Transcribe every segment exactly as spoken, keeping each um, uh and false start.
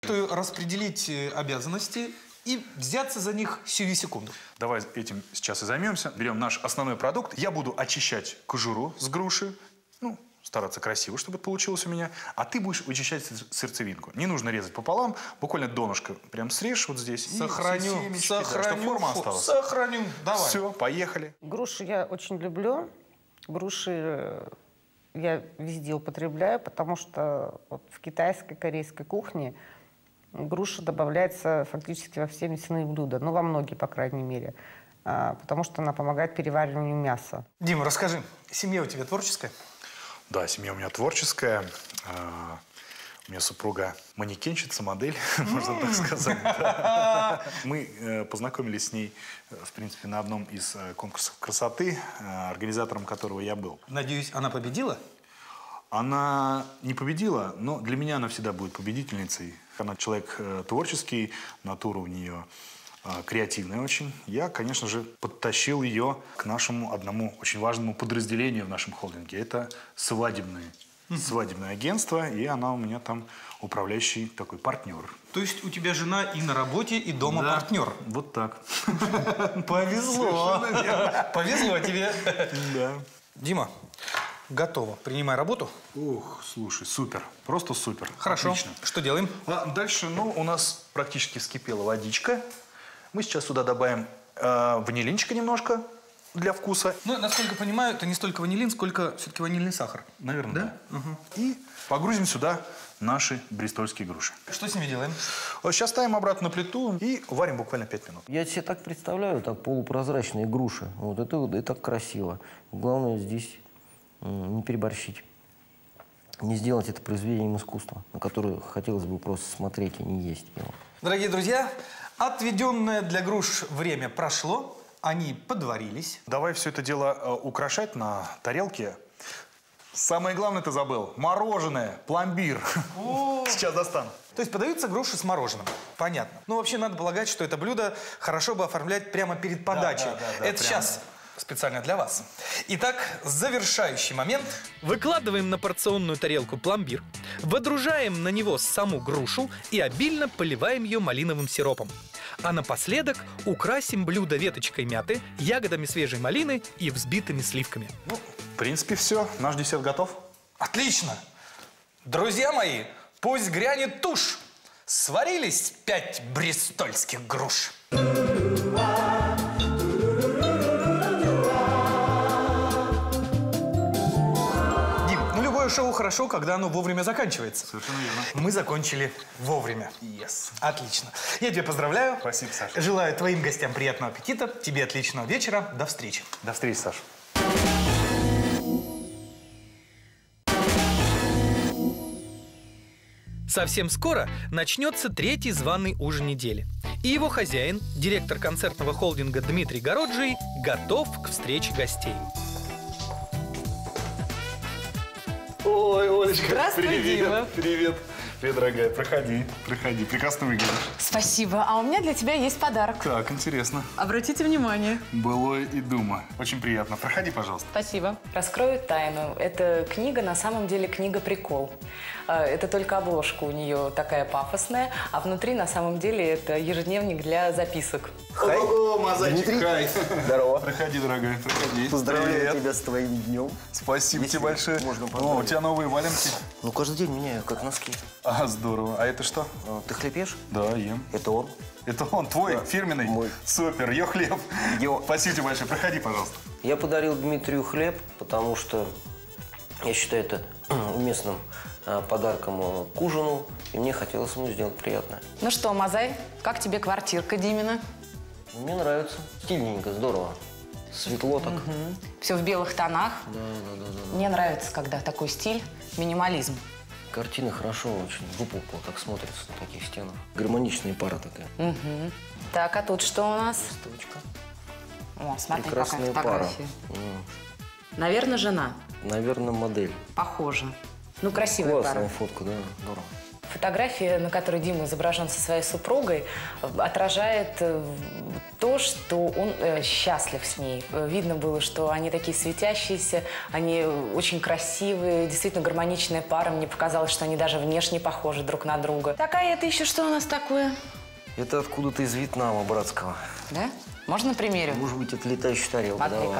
советую распределить обязанности и взяться за них сию секунду. Давай этим сейчас и займемся. Берем наш основной продукт. Я буду очищать кожуру с груши. Ну, стараться красиво, чтобы это получилось у меня. А ты будешь вычищать сердцевинку. Не нужно резать пополам. Буквально донышко прям срежь вот здесь. Сохраню, семечки, сохраню, да, чтобы форма осталась. Сохраню. Давай. Все, поехали. Груши я очень люблю. Груши я везде употребляю, потому что вот в китайской, корейской кухне груша добавляется фактически во все мясные блюда. Ну, во многие, по крайней мере. А, потому что она помогает перевариванию мяса. Дима, расскажи, семья у тебя творческая? Да, семья у меня творческая. А, у меня супруга манекенщица, модель, можно так сказать. Мы познакомились с ней, в принципе, на одном из конкурсов красоты, организатором которого я был. Надеюсь, она победила? Она не победила, но для меня она всегда будет победительницей. Она человек творческий, натура у нее креативная очень. Я, конечно же, подтащил ее к нашему одному очень важному подразделению в нашем холдинге. Это свадебное, mm-hmm. свадебное агентство, и она у меня там управляющий такой партнер. То есть у тебя жена и на работе, и дома да, партнер? Вот так. Повезло. Повезло тебе. Да. Дима, готово. Принимай работу. Ух, слушай, супер. Просто супер. Хорошо. Отлично. Что делаем? А дальше, ну, у нас практически вскипела водичка. Мы сейчас сюда добавим э, ванилинчика немножко для вкуса. Ну, насколько понимаю, это не столько ванилин, сколько все-таки ванильный сахар. Наверное, да? да. Угу. И погрузим сюда наши бристольские груши. Что с ними делаем? Вот сейчас ставим обратно на плиту и варим буквально пять минут. Я себе так представляю, так полупрозрачные груши. Вот это, это красиво. Главное здесь не переборщить. Не сделать это произведением искусства, на которое хотелось бы просто смотреть и не есть его. Дорогие друзья, отведенное для груш время прошло, они подварились. Давай все это дело э, украшать на тарелке. Самое главное ты забыл. Мороженое, пломбир. Сейчас достану. То есть подаются груши с мороженым. Понятно. Ну, вообще, надо полагать, что это блюдо хорошо бы оформлять прямо перед подачей. Да, да, да, да, это прямо. сейчас специально для вас. Итак, завершающий момент. Выкладываем на порционную тарелку пломбир, водружаем на него саму грушу и обильно поливаем ее малиновым сиропом. А напоследок украсим блюдо веточкой мяты, ягодами свежей малины и взбитыми сливками. Ну, в принципе, все. Наш десерт готов. Отлично! Друзья мои, пусть грянет тушь. Сварились пять бристольских груш. Шоу хорошо, когда оно вовремя заканчивается. Совершенно верно. Мы закончили вовремя. Yes. Отлично. Я тебя поздравляю. Спасибо, Саша. Желаю твоим гостям приятного аппетита, тебе отличного вечера. До встречи. До встречи, Саша. Совсем скоро начнется третий званый ужин недели. И его хозяин, директор концертного холдинга Дмитрий Городжий, готов к встрече гостей. Ой, Олечка, Здравствуй, привет, Дима. Привет. Привет, дорогая. Проходи, проходи. Прекрасно выглядишь. Спасибо. А у меня для тебя есть подарок. Так, интересно. Обратите внимание. Былой и дума. Очень приятно. Проходи, пожалуйста. Спасибо. Раскрою тайну. Эта книга на самом деле книга-прикол. Это только обложка у нее такая пафосная, а внутри на самом деле это ежедневник для записок. Хай. О, мозаичек, Дмитрий. хай. Здорово. Проходи, дорогая, проходи. Поздравляю Привет. тебя с твоим днем. Спасибо Если тебе большое. можно О, поздравить. у тебя новые валенки. Ну, каждый день меняю, как носки. А, здорово. А это что? А, Ты хлеб ешь? Да, ем. Это он. Это он, твой, Да, фирменный? мой. Супер, ё хлеб. Ё. Спасибо тебе большое. Проходи, пожалуйста. Я подарил Дмитрию хлеб, потому что я считаю это уместным а, подарком а, к ужину, и мне хотелось ему сделать приятное. Ну что, Мазай, как тебе квартирка Димина? Мне нравится. Стильненько, здорово. Светло так. Все в белых тонах. Да, да, да, да. Мне нравится, когда такой стиль, минимализм. Картина хорошо очень выпукло так смотрится на таких стенах. Гармоничная пара такая. Мгм. Так, а тут что у нас? Листовочка. О, смотри, Прекрасная какая пара. фотография. М, Наверное, жена. Наверное, модель. Похоже. Ну, красивая Классная пара. фотка, да, здорово. Фотография, на которой Дима изображен со своей супругой, отражает то, что он счастлив с ней. Видно было, что они такие светящиеся, они очень красивые, действительно гармоничная пара. Мне показалось, что они даже внешне похожи друг на друга. Так, а это еще что у нас такое? Это откуда-то из Вьетнама, братского. Да? Можно на примере? Может быть, это летающая тарелка. Смотри, Давай. как.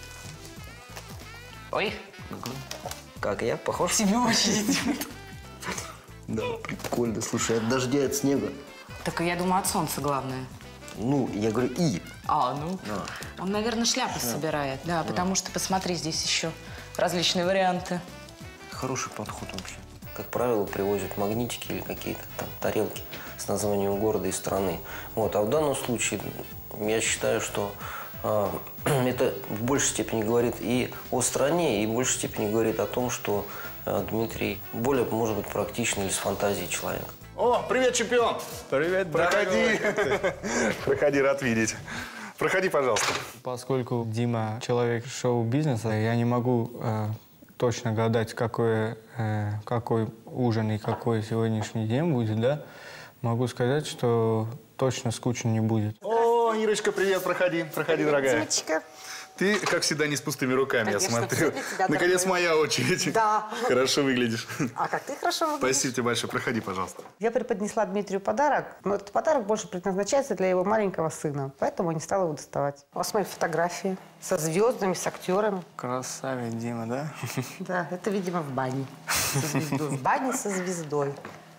Ой. Как, я похож? Тебе очень идет. Да, прикольно. Слушай, от дождя, от снега. Так я думаю, от солнца главное. Ну, я говорю, и. А, ну. Да. Он, наверное, шляпу да. собирает. Да, да, потому что, посмотри, здесь еще различные варианты. Хороший подход вообще. Как правило, привозят магнитики или какие-то там тарелки с названием города и страны. Вот. А в данном случае я считаю, что а, это в большей степени говорит и о стране, и в большей степени говорит о том, что а, Дмитрий более, может быть, практичный или с фантазией человек. О, привет, чемпион! Привет, проходи. Проходи, рад видеть. Проходи, пожалуйста. Поскольку Дима человек шоу-бизнеса, я не могу э, точно гадать, какой, э, какой ужин и какой сегодняшний день будет, да? Могу сказать, что точно скучно не будет. О, Ирочка, привет, проходи, проходи, дорогая. Димочка. Ты, как всегда, не с пустыми руками, Конечно, я смотрю. тебя, Наконец, дорогой. моя очередь. Да. Хорошо выглядишь. А как ты хорошо выглядишь. Спасибо тебе большое. Проходи, пожалуйста. Я преподнесла Дмитрию подарок, но этот подарок больше предназначается для его маленького сына, поэтому я не стала его доставать. У вас мои фотографии со звездами, с актерами. Красавец Дима, да? Да, это, видимо, в бане. Со звездой. В бане со звездой.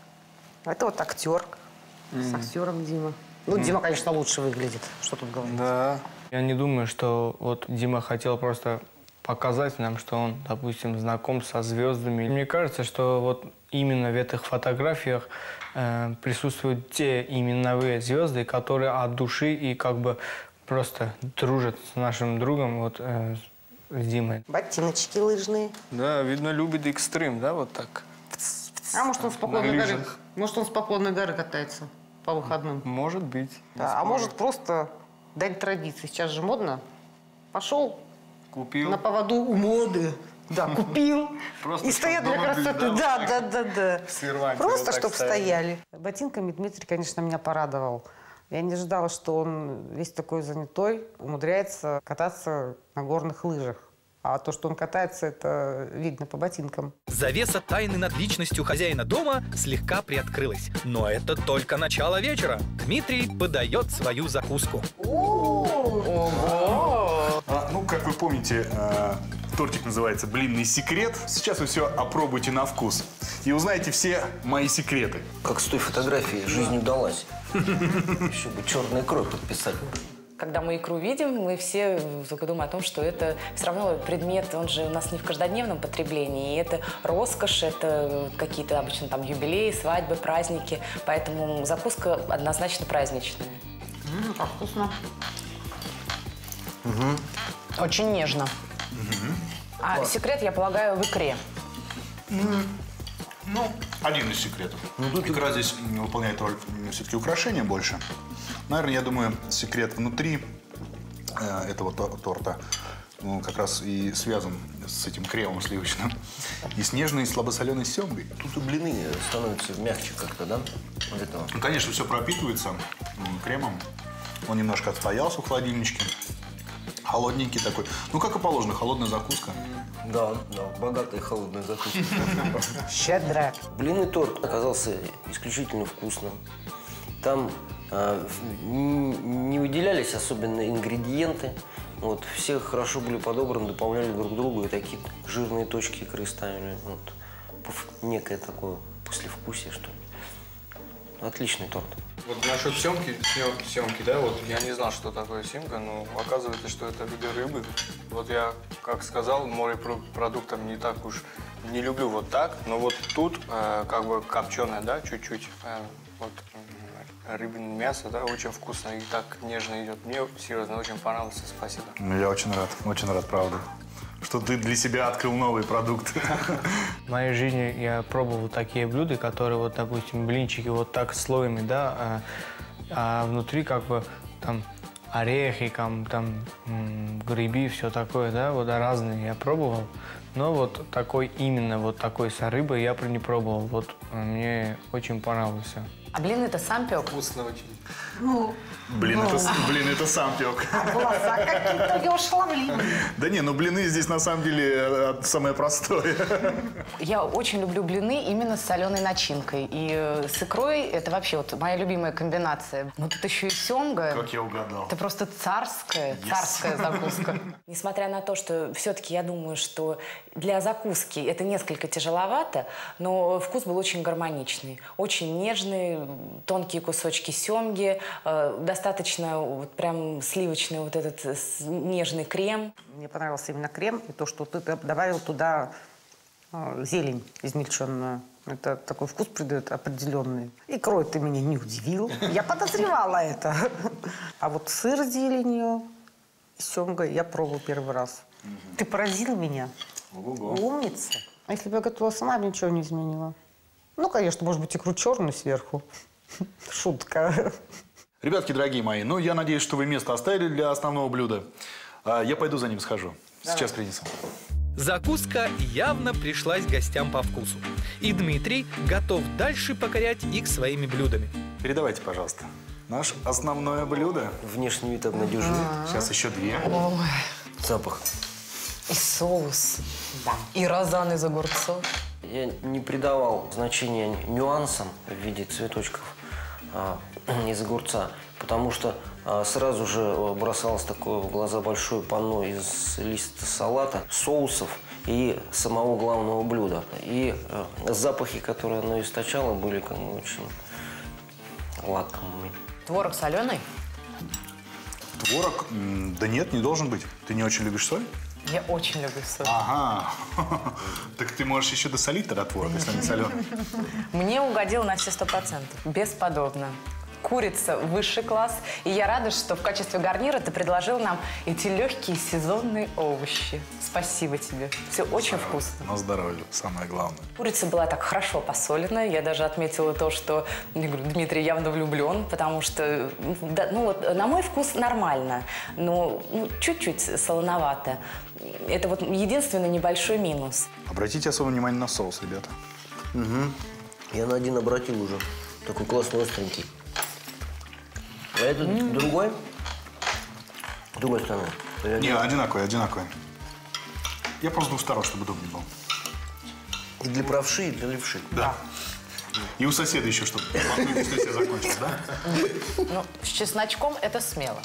Это вот актер. С актером Дима. Ну, Дима, конечно, лучше выглядит. Что тут говорить? Да. Я не думаю, что вот Дима хотел просто показать нам, что он, допустим, знаком со звездами. Мне кажется, что вот именно в этих фотографиях э, присутствуют те именные звезды, которые от души и как бы просто дружат с нашим другом, вот э, с Димой. Ботиночки лыжные. Да, видно, любит экстрим, да, вот так. А может, он с поклонной На горы, лыжах. может, он с поклонной горы катается по выходным? Может быть. Да, а может, просто дань традиции. Сейчас же модно. Пошел Купил. на поводу у моды. Да, купил. Просто И стоят для чтоб дома красоты. были, Да, да, да, да, да. в серванте Просто, вот так чтобы стояли. стояли. Ботинками Дмитрий, конечно, меня порадовал. Я не ожидала, что он весь такой занятой, умудряется кататься на горных лыжах. А то, что он катается, это видно по ботинкам. Завеса тайны над личностью хозяина дома слегка приоткрылась. Но это только начало вечера. Дмитрий подает свою закуску. А, ну, как вы помните, э, тортик называется «Блинный секрет». Сейчас вы все опробуйте на вкус и узнаете все мои секреты. Как с той фотографии «Жизнь удалась». Еще бы черная кровь подписать. Когда мы икру видим, мы все только думаем о том, что это все равно предмет, он же у нас не в каждодневном потреблении. И это роскошь, это какие-то обычно там юбилеи, свадьбы, праздники. Поэтому закуска однозначно праздничная. Ммм, как вкусно. Угу. Очень нежно. Угу. А Класс. секрет, я полагаю, в икре. Ну, один из секретов. Ну, икра здесь выполняет роль все-таки украшения больше. Наверное, я думаю, секрет внутри э, этого торта ну, как раз и связан с этим кремом сливочным и с нежной слабосоленой семгой. Тут и блины становятся мягче как-то, да? Вот этого. Ну, конечно, все пропитывается м, кремом. Он немножко отстоялся в холодильничке. Холодненький такой. Ну, как и положено, холодная закуска. Да, да, богатая холодная закуска. Щедрая. Блинный торт оказался исключительно вкусным. Там э, не выделялись особенно ингредиенты. Вот, все хорошо были подобраны, дополняли друг друга и такие жирные точки икры ставили. Вот, некое такое послевкусие, что ли. Отличный торт. Вот насчет семки, семки, да, вот я не знал, что такое семга, но оказывается, что это виды рыбы. Вот я, как сказал, морепродуктов не так уж не люблю вот так, но вот тут э, как бы копченое, да, чуть-чуть, э, вот э, рыбное мясо, да, очень вкусно и так нежно идет. Мне серьезно очень понравилось, спасибо. Ну, я очень рад, очень рад, правда, что ты для себя открыл новый продукт. В моей жизни я пробовал такие блюда, которые, вот, допустим, блинчики вот так слоями, да, а, а внутри как бы там орехи, там, там м, грибы, все такое, да, вот разные я пробовал. но вот такой, именно вот такой с рыбой я не пробовал. Вот мне очень понравился. А блин, это сам пек? Вкусно очень. Ну, Блин, это, блин, это сам пек. глаза какие-то ошеломленные. Да не, ну блины здесь на самом деле э, самое простое. Я очень люблю блины именно с соленой начинкой. И э, с икрой это вообще вот моя любимая комбинация. Но тут еще и семга. Как я угадал. Это просто царская, Yes. царская закуска. Несмотря на то, что все-таки я думаю, что для закуски это несколько тяжеловато, но вкус был очень гармоничный. Очень нежный, тонкие кусочки семги, э, достаточно вот прям сливочный вот этот э, с- нежный крем. Мне понравился именно крем и то, что ты добавил туда э, зелень измельченную. Это такой вкус придает определенный. Икрой ты меня не удивил. Я подозревала это. А вот сыр с зеленью и семгой я пробовал первый раз. Ты поразил меня. Ого-го. Умница. А если бы я готовила сама, я бы ничего не изменила. Ну, конечно, может быть, икру черную сверху. Шутка. Ребятки, дорогие мои, ну я надеюсь, что вы место оставили для основного блюда. А, я пойду за ним схожу. Сейчас принесу. Закуска явно пришлась гостям по вкусу. И Дмитрий готов дальше покорять их своими блюдами. Передавайте, пожалуйста. Наше основное блюдо. Внешний вид обнадеживает. Сейчас еще две. Ой, Запах. и соус, и розан из огурцов. Я не придавал значения нюансам в виде цветочков а, из огурца, потому что а, сразу же бросалось такое в глаза большое панно из листа салата, соусов и самого главного блюда. И а, запахи, которые оно источало, были как бы очень лакомыми. Творог соленый? Творог? М, Да нет, не должен быть. Ты не очень любишь соль? Я очень люблю соль. Ага. Так ты можешь еще досолить тогда творог, если не соленый. Мне угодил на все сто процентов. Бесподобно. Курица высший класс. И я рада, что в качестве гарнира ты предложил нам эти легкие сезонные овощи. Спасибо тебе. Все очень вкусно. На здоровье, самое главное. Курица была так хорошо посолена. Я даже отметила то, что, я говорю, Дмитрий явно влюблен, потому что, да, ну вот, на мой вкус нормально, но ну, чуть-чуть солоновато. Это вот единственный небольшой минус. Обратите особое внимание на соус, ребята. Я на один обратил уже. Такой классный, остренький. А этот mm. другой? С другой стороны. Или Не, одинаковый, одинаковый. Я просто двухсторонний, чтобы удобнее был. И для правши, и для левши. Да. И у соседа еще, чтобы все закончилось, да? Ну, с чесночком это смело.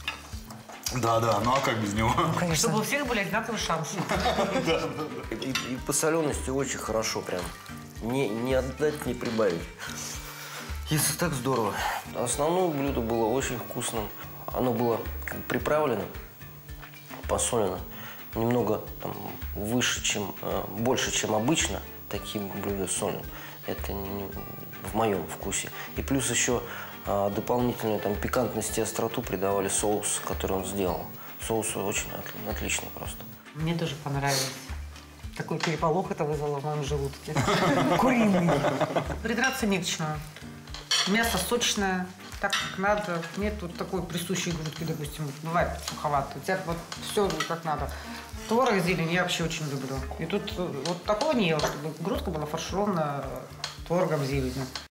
Да, да, ну а как без него? Чтобы у всех были одинаковые шансы. И, и по солености очень хорошо прям. Не, не отдать, не прибавить. Если так здорово. Основное блюдо было очень вкусным. Оно было как бы приправлено, посолено. Немного там, выше, чем, э, больше, чем обычно. Такие блюда солят. Это не, не в моем вкусе. И плюс еще э, дополнительную там, пикантность и остроту придавали соус, который он сделал. Соус очень от, отличный просто. Мне тоже понравилось. Такой переполох это вызвало в моем желудке. Куриный. Придраться не к чему. Мясо сочное, так как надо. Нет вот такой присущей грудки, допустим, бывает суховато. У тебя вот все как надо. Творог, зелень я вообще очень люблю. И тут вот такого не ела, чтобы грудка была фаршированная творогом, зеленью.